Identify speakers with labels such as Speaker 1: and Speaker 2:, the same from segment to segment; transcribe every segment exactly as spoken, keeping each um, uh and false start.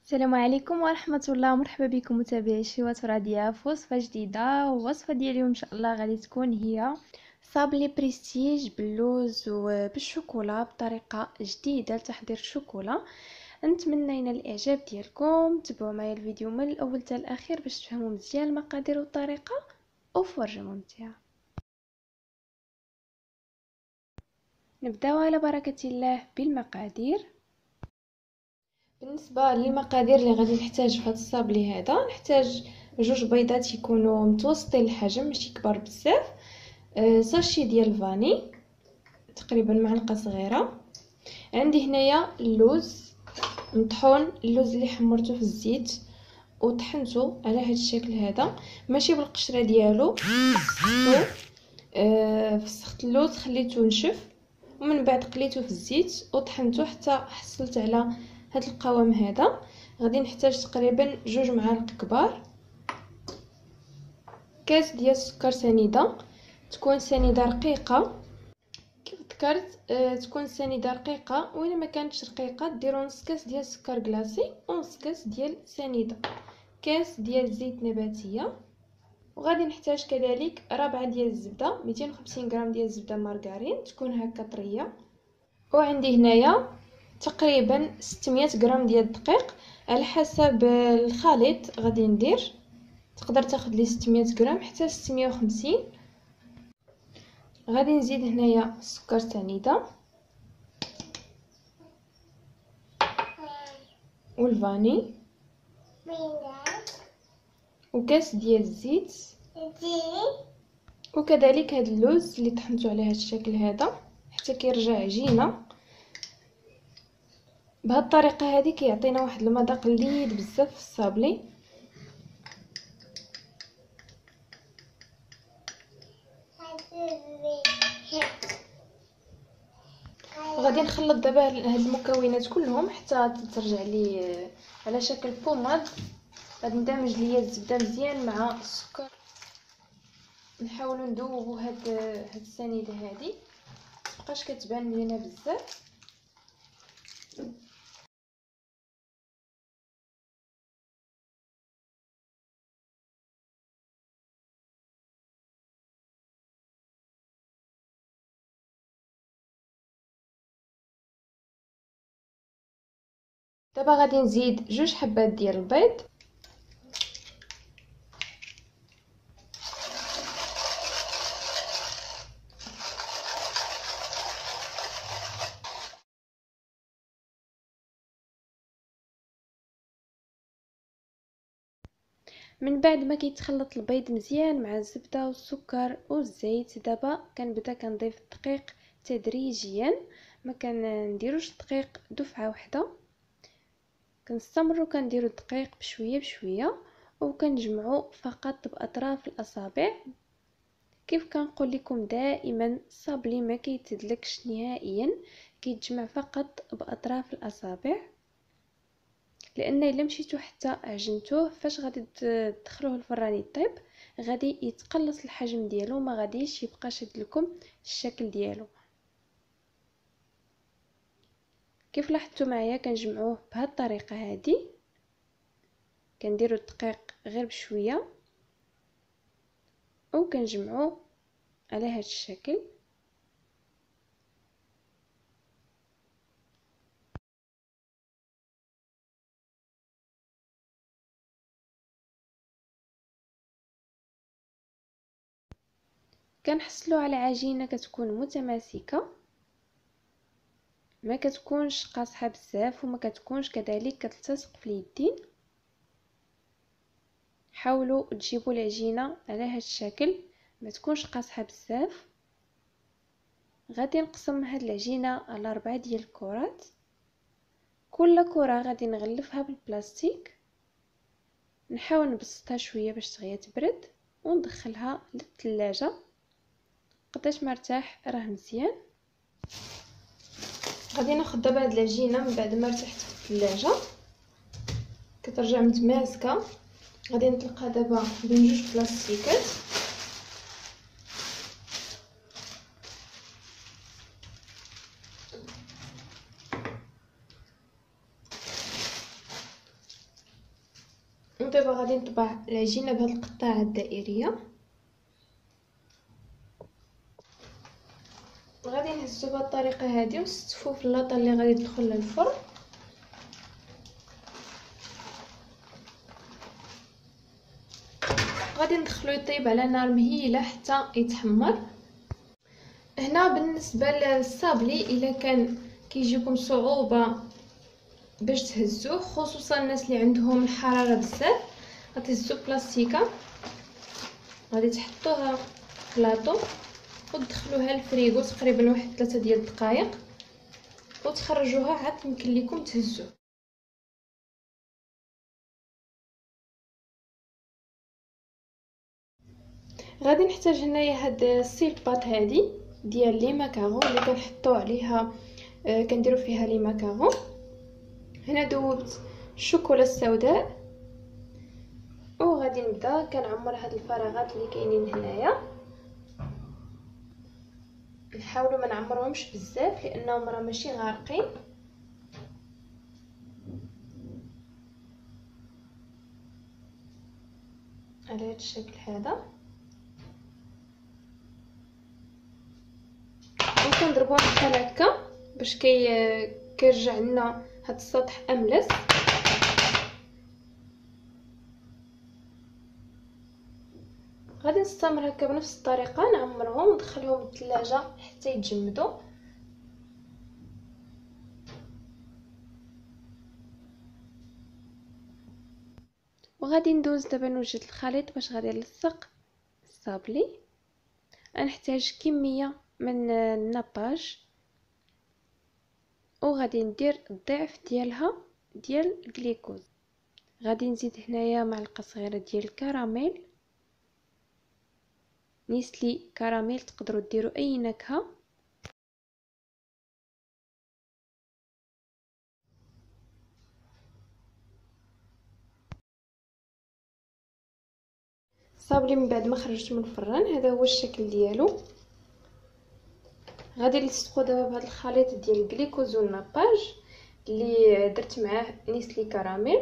Speaker 1: السلام عليكم ورحمة الله. مرحبا بكم متابعي شيوات راديا في وصفة جديدة. والوصفة ديال اليوم ان شاء الله غادي تكون هي صابلي بريستيج باللوز وبالشوكولا بطريقة جديدة لتحضير الشوكولا. نتمنى ينال الاعجاب ديالكم. تبعوا معايا الفيديو من الاول حتى الاخير باش تفهموا مزيان المقادير والطريقة وفرجة ممتعة. نبداو على بركة الله بالمقادير. بالنسبه للمقادير اللي غادي نحتاج في هذا الصابلي هذا، نحتاج جوج بيضات يكونوا متوسطين الحجم ماشي كبار بزاف، أه ساشي ديال الفاني تقريبا معلقه صغيره. عندي هنايا اللوز مطحون، اللوز اللي حمرته في الزيت وطحنته على هذا الشكل هذا ماشي بالقشره ديالو. فسختو أه فسخت اللوز خليته نشف ومن بعد قليته في الزيت وطحنته حتى حصلت على هذا القوام هذا. غادي نحتاج تقريبا جوج معالق كبار، كاس ديال السكر سنيده تكون سنيده رقيقه كيف ذكرت، أه تكون سنيده رقيقه، والا ما كانتش رقيقه ديروا نص كاس ديال السكر كلاصي ونص كاس ديال سنيده، كاس ديال زيت نباتيه. وغادي نحتاج كذلك ربعه ديال الزبده، مئتين وخمسين غرام ديال الزبده مارغرين تكون هكا طريه. وعندي هنايا تقريبا ستمية غرام ديال الدقيق على حسب الخليط غادي ندير، تقدر تاخذ لي ستمية غرام حتى ستمية وخمسين. غادي نزيد هنايا السكر سنيده والفاني وكاس ديال الزيت وكذلك هذا اللوز اللي طحنته على هذا الشكل هذا حتى كيرجع عجينه. بهذه الطريقه هذه كيعطينا واحد المذاق لذيذ بزاف في الصابلي. غادي نخلط دابا هاد المكونات كلهم حتى ترجع لي على شكل بوماد. غادي ندمج ليا الزبده مزيان مع السكر، نحاولوا ندوبوا هاد هاد السنيده هذه متبقاش كتبان لينا بزاف. دابا غادي نزيد جوج حبات ديال البيض، من بعد ما كيتخلط البيض مزيان مع الزبده والسكر والزيت دابا كنبدا كنضيف الدقيق تدريجيا، ما كنديروش الدقيق دفعه واحده، كنستمروا كنديروا الدقيق بشويه بشويه وكنجمعوا فقط باطراف الاصابع. كيف كنقول لكم دائما الصابلي ما كيتدلكش نهائيا، كيتجمع فقط باطراف الاصابع، لان الا مشيتو حتى عجنتوه فاش غادي تدخلوه الفران يطيب غادي يتقلص الحجم ديالو، ما غاديش يبقى شاد لكم الشكل ديالو. كيف لاحظتوا معايا كنجمعوه بهذه الطريقه هذه، كنديروا الدقيق غير بشويه او كنجمعوه على هذا الشكل. كنحصلوا على عجينه كتكون متماسكه، ما كتكونش قاصحه بزاف وما كتكونش كذلك كتلتصق في اليدين. حاولوا تجيبوا العجينه على هذا الشكل ما تكونش قاصحه بزاف. غادي نقسم هاد العجينه على أربعة ديال الكرات، كل كره غادي نغلفها بالبلاستيك، نحاول نبسطها شويه باش دغيا تبرد وندخلها للثلاجه قداش مرتاح راه مزيان. غادي ناخذ دابا هاد العجينه من بعد ما ارتاحت في الثلاجه كترجع متماسكه، غادي نطلقها دابا بين جوج بلاستيكات. ودابا غادي نطبع العجينه بهاد القطاعه الدائريه. غادي نهزو بهاد الطريقه هادي ونستفو في اللاطه اللي غادي تدخل للفرن. غادي ندخلو يطيب على نار مهيله حتى يتحمر. هنا بالنسبه للصابلي الا كان كيجيكم صعوبه باش تهزوه، خصوصا الناس اللي عندهم الحراره بزاف، غتهزو بلاستيكه، غادي تحطوها في لاطو وتدخلوها الفريغو تقريبا واحد ثلاثة ديال الدقائق وتخرجوها عاد يمكن لكم تهزوه. غادي نحتاج هنايا هاد السيلبات هادي ديال لي ماكارون اللي كنحطوا عليها آه كنديروا فيها لي ماكارون. هنا دوبت الشوكولا السوداء وغادي نبدا كنعمر هاد الفراغات اللي كاينين هنايا. نحاولوا ما نعمروهمش بزاف لانهم راه ماشي غارقين. على هذا الشكل هذا وكنضربوها بحال هكا باش كي كيرجع لنا هاد السطح املس. غادي نستمر هكا بنفس الطريقه نعمرهم وندخلهم للثلاجه حتى يتجمدوا. وغادي ندوز دابا نوجد الخليط باش غادي نلصق الصابلي. غنحتاج كميه من الناباج وغادي ندير الضعف ديالها ديال الجليكوز. غادي نزيد هنايا معلقه صغيره ديال الكراميل، نيسلي كراميل، تقدروا ديروا اي نكهه. الصابلي من بعد ما خرجته من الفران هذا هو الشكل ديالو. غادي نلصقو دابا بهذا الخليط ديال الجليكوز والناباج اللي درت معاه نيسلي كراميل.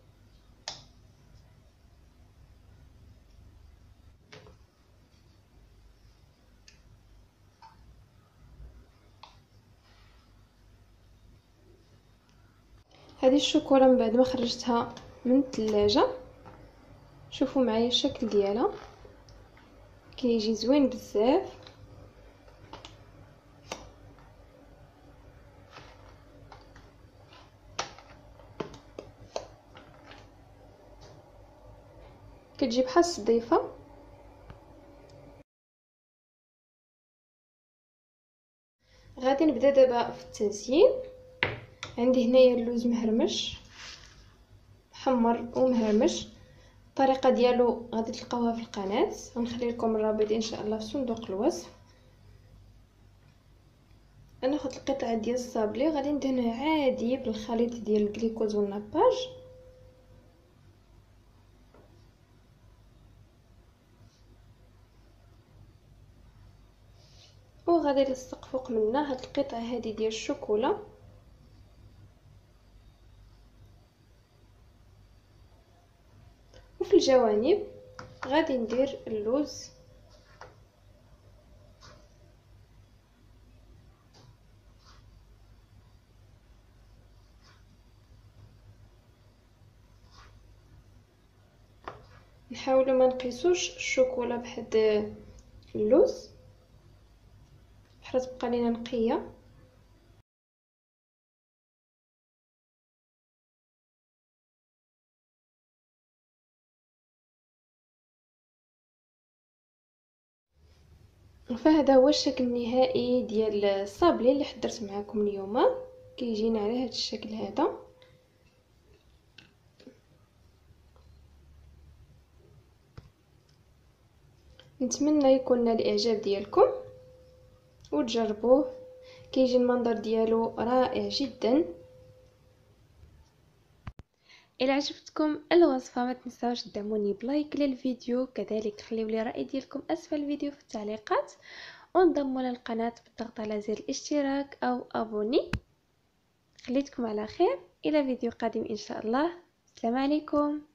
Speaker 1: هذه الشوكولا من بعد ما خرجتها من الثلاجه شوفوا معايا الشكل ديالها كيجي زوين بزاف. كتجي بحال الصديفه. غادي نبدا دابا في التزيين. عندي هنايا اللوز مهرمش محمر ومهرمش، الطريقه ديالو غادي تلقاوها في القناه، غنخلي لكم الرابط ان شاء الله في صندوق الوصف. غناخذ القطعه ديال الصابلي غادي ندهنها عادي بالخليط ديال الجليكوز والناباج. وغادي نلصق فوق منها هاد القطعه هذه ديال الشوكولا. وفي الجوانب غادي ندير اللوز. نحاولوا ما نقيسوش الشوكولا بحد اللوز حرا تبقى لينا نقيه. فهذا هو الشكل النهائي ديال الصابلي اللي حضرت معكم اليوم. كيجينا على هذا الشكل هذا. نتمنى يكون نال الاعجاب ديالكم وتجربوه. كيجي المنظر ديالو رائع جدا. الى عجبتكم الوصفه ما تنساوش تدعموني بلايك للفيديو، كذلك خليو لي راي ديالكم اسفل الفيديو في التعليقات، وانضموا للقناه بالضغط على زر الاشتراك او ابوني. خليتكم على خير، الى فيديو قادم ان شاء الله. السلام عليكم.